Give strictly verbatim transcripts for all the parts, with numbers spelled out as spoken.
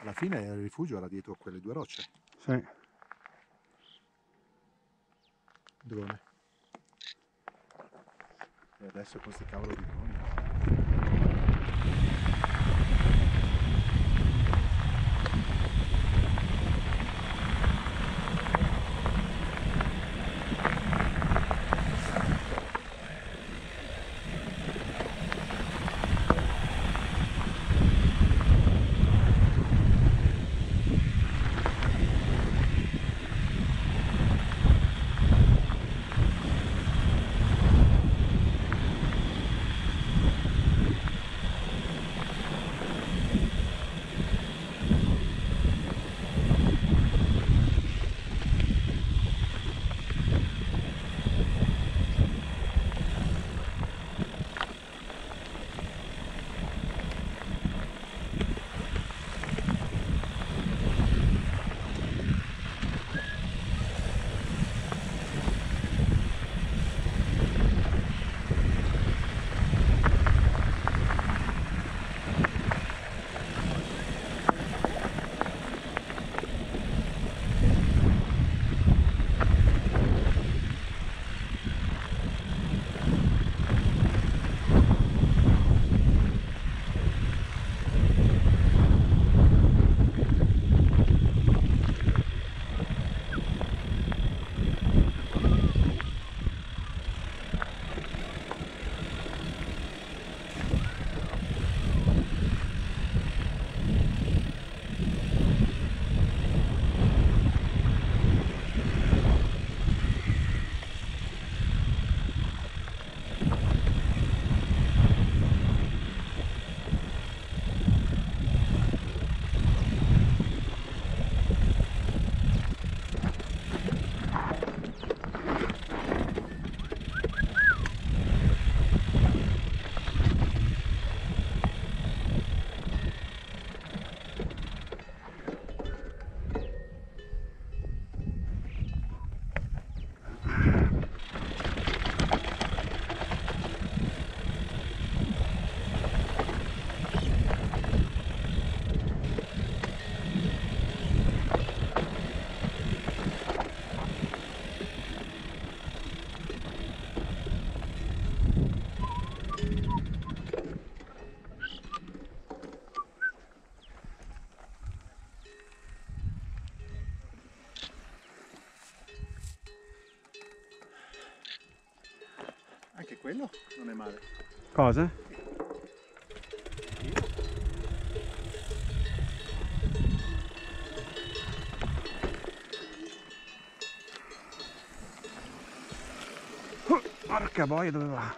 Alla fine il rifugio era dietro quelle due rocce. Sì. Drone. E adesso questi cavolo di droni. Anche quello non è male. Cosa? Oh, porca boia, dove va?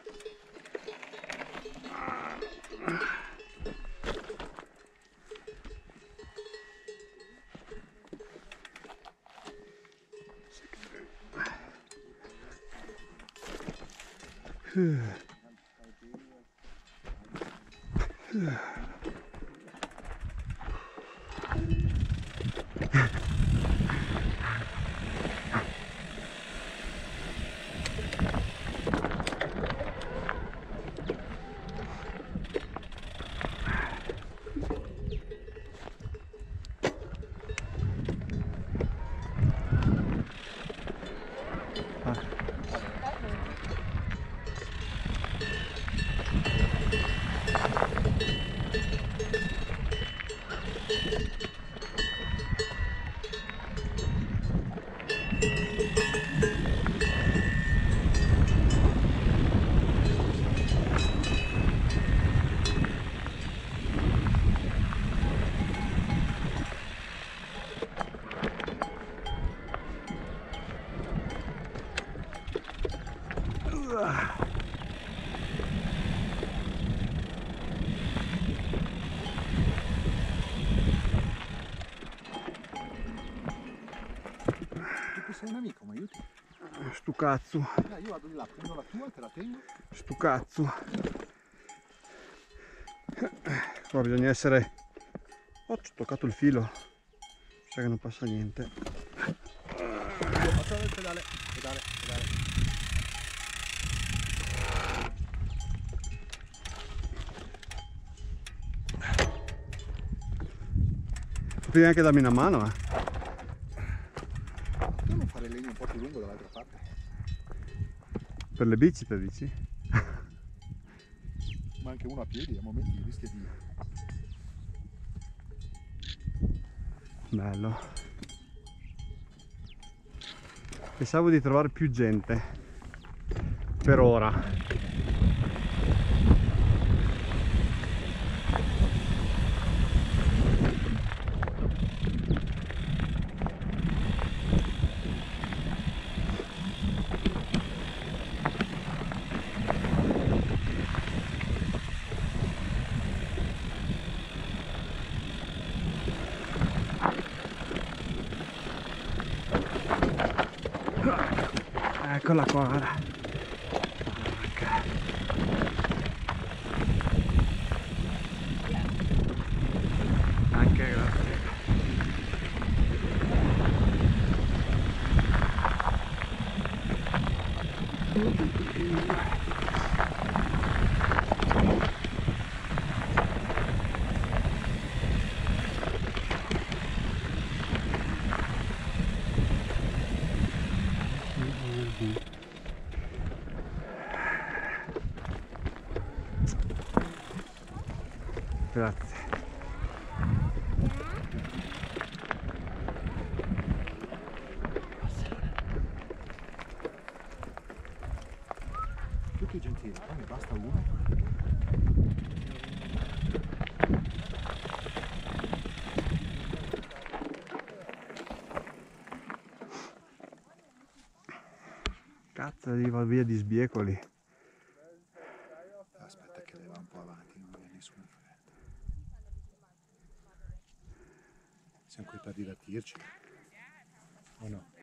Sei un amico, mi aiuti? Stu cazzo. Dai, io vado di là, prendo la tua, te la tengo. Stu cazzo. Qua bisogna essere... Oh, ho toccato il filo. Sa che non passa niente. Passa il pedale, pedale, pedale. potevi anche darmi una mano, eh. Perché non fare il legno un po' più lungo dall'altra parte? Per le bici, per dici? Ma anche uno a piedi, a momenti rischia di... Bello. Pensavo di trovare più gente per ora. Eccola qua, guarda. Anche grazie. Grazie. Tutti gentili, poi ne basta uno. Cazzo, di va via di sbiecoli. Aspetta che lei va un po' avanti, non viene nessuna fretta. Siamo qui per divertirci. O no?